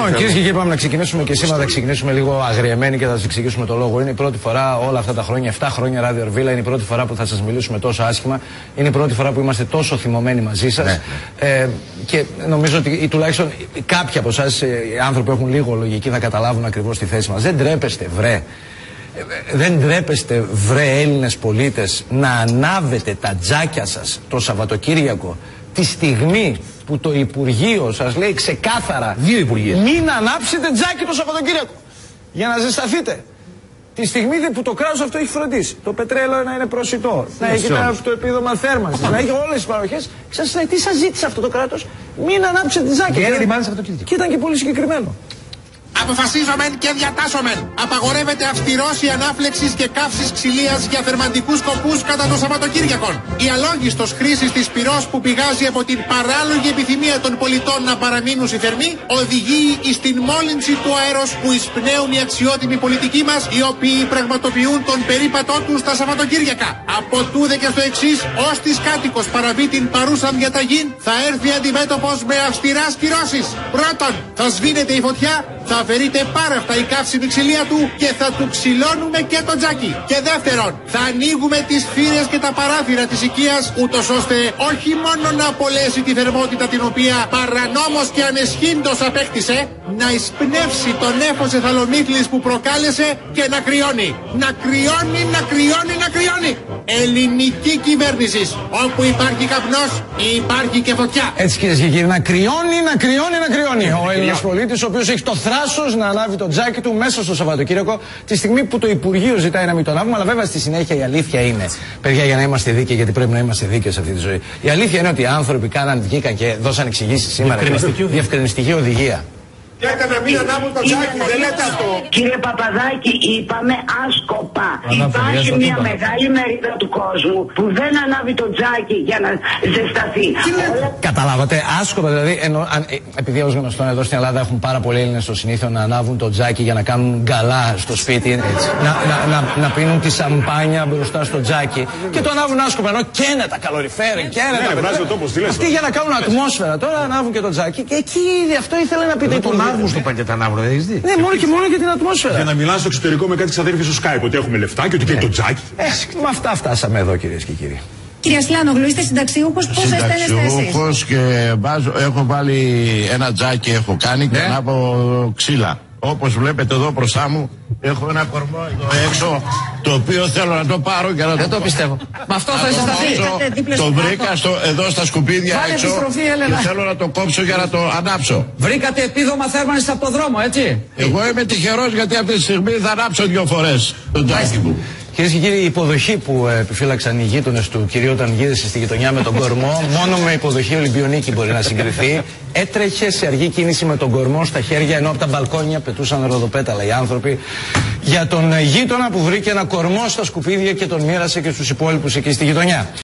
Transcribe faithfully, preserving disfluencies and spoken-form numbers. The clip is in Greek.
Κυρίες και κύριοι, πάμε να ξεκινήσουμε και σήμερα θα ξεκινήσουμε λίγο αγριεμένοι και θα σας εξηγήσουμε το λόγο. Είναι η πρώτη φορά όλα αυτά τα χρόνια, επτά χρόνια Ράδιο Αρβίλα, είναι η πρώτη φορά που θα σας μιλήσουμε τόσο άσχημα. Είναι η πρώτη φορά που είμαστε τόσο θυμωμένοι μαζί σας. Ναι. Ε, και νομίζω ότι ή τουλάχιστον κάποιοι από εσάς, οι άνθρωποι που έχουν λίγο λογική, θα καταλάβουν ακριβώς τη θέση μας. Δεν ντρέπεστε, βρε. Δεν ντρέπεστε, βρε Έλληνες πολίτες, να ανάβετε τα τζάκια σας το Σαββατοκύριακο τη στιγμή που το Υπουργείο σας λέει ξεκάθαρα Δύο Υπουργεία. μην ανάψετε τζάκι το Σαββατοκύριακο για να ζεσταθείτε. Τη στιγμή που το κράτος αυτό έχει φροντίσει το πετρέλαιο να είναι προσιτό, να έχει το επίδομα θέρμανσης, να έχει όλες τις παροχές. Σας λέει, τι σας ζήτησε αυτό το κράτος? Μην ανάψετε τζάκι. Και ήταν και πολύ συγκεκριμένο. Αποφασίζομεν και διατάσσομεν. Απαγορεύεται αυστηρός η ανάφλεξης και καύσης ξυλίας για θερμαντικούς σκοπούς κατά το Σαββατοκύριακο. Η αλόγιστος χρήσης της πυρός που πηγάζει από την παράλογη επιθυμία των πολιτών να παραμείνουν θερμοί οδηγεί στην μόλυνση του αέρος που εισπνέουν οι αξιότιμοι πολιτικοί μας, οι οποίοι πραγματοποιούν τον περίπατό τους τα Σαββατοκύριακα. Από τούδε και στο εξής, ως της κάτοικος παραβεί την παρούσαν διαταγή, θα έρθει αντιμέτωπος με αυστηράς κυρώσεις. Πρώτον, θα σβήνεται η φωτιά, θα αφαιρείται πάρα αυτά η καύσιμη ξυλία του και θα του ξυλώνουμε και το τζάκι. Και δεύτερον, θα ανοίγουμε τις θύρες και τα παράθυρα της οικίας, ούτως ώστε όχι μόνο να απολέσει τη θερμότητα την οποία παρανόμως και ανεσχύντος απέκτησε, να εισπνεύσει τον νέφος εθαλομύθλης που προκάλεσε και να κρυώνει. Να κρυώνει, να κρυώνει, να κρυώνει. Ελληνική κυβέρνηση. Όπου υπάρχει καπνός, υπάρχει και φωτιά. Έτσι, κυρίες και κύριοι, να κρυώνει, να κρυώνει, να κρυώνει. Ο Έλληνας πολίτης, ο οποίος έχει το θράσος να ανάβει το τζάκι του μέσα στο Σαββατοκύριακο, τη στιγμή που το Υπουργείο ζητάει να μην το ανάβουμε. Αλλά βέβαια στη συνέχεια η αλήθεια είναι, παιδιά, για να είμαστε δίκαιοι, γιατί πρέπει να είμαστε δίκαιοι σε αυτή τη ζωή. Η αλήθεια είναι ότι οι άνθρωποι κάναν, βγήκαν και δώσαν εξηγήσεις σήμερα. Διευκρινιστική οδηγία. Και έκανε μην ανάβουν το τζάκι, δεν λέτε αυτό. Κύριε Παπαδάκη, είπαμε άσκοπα. Υπάρχει μια μεγάλη μερίδα του κόσμου που δεν ανάβει το τζάκι για να ζεσταθεί. Καταλάβατε, άσκοπα δηλαδή, ενώ, αν, ε, επειδή ως γνωστόν εδώ στην Ελλάδα έχουν πάρα πολλοί Έλληνες το συνήθειο να ανάβουν το τζάκι για να κάνουν γκαλά στο σπίτι, έτσι, να, να, να, να πίνουν τη σαμπάνια μπροστά στο τζάκι και το ανάβουν άσκοπα, ενώ καίνε τα καλοριφέρ, καίνε τα. Αυτοί για να κάνουν ατμόσφαιρα τώρα ανάβουν και το τζάκι και εκεί αυτό ήθελε να πείτε. Αύγουστο πάνε και τα ανάβρω, δεν έχεις δει? Ναι, μόνο και μόνο για την ατμόσφαιρα. Για να μιλάς στο εξωτερικό με κάτι ξαδέρφια στο Skype, ότι έχουμε λεφτά και ότι και το τζάκι. Ε, με αυτά φτάσαμε εδώ, κυρίες και κύριοι. Κυρία Σλάνογλου, είστε συνταξιούχος, πώς αισθάνεστε εσείς? Συνταξιούχος και βάζω, έχω βάλει ένα τζάκι, έχω κάνει και να από ξύλα. Όπως βλέπετε εδώ μπροστά μου, έχω ένα κορμό εδώ έξω, το οποίο θέλω να το πάρω και να το. Δεν το πιστεύω. Με αυτό θα ζεσταθεί. Το βρήκα στο, εδώ στα σκουπίδια έξω και θέλω να το κόψω για να το ανάψω. Βρήκατε επίδομα θέρμανσης από το δρόμο, έτσι? Εγώ είμαι τυχερός γιατί αυτή τη στιγμή θα ανάψω δύο φορές το τζάκι μου. Κυρίες και κύριοι, η υποδοχή που επιφύλαξαν οι γείτονες του κυρίου όταν γύρισε στη γειτονιά με τον κορμό, μόνο με υποδοχή Ολυμπιονίκη μπορεί να συγκριθεί. Έτρεχε σε αργή κίνηση με τον κορμό στα χέρια, ενώ από τα μπαλκόνια πετούσαν ροδοπέταλα οι άνθρωποι για τον γείτονα που βρήκε ένα κορμό στα σκουπίδια και τον μοίρασε και στους υπόλοιπους εκεί στη γειτονιά.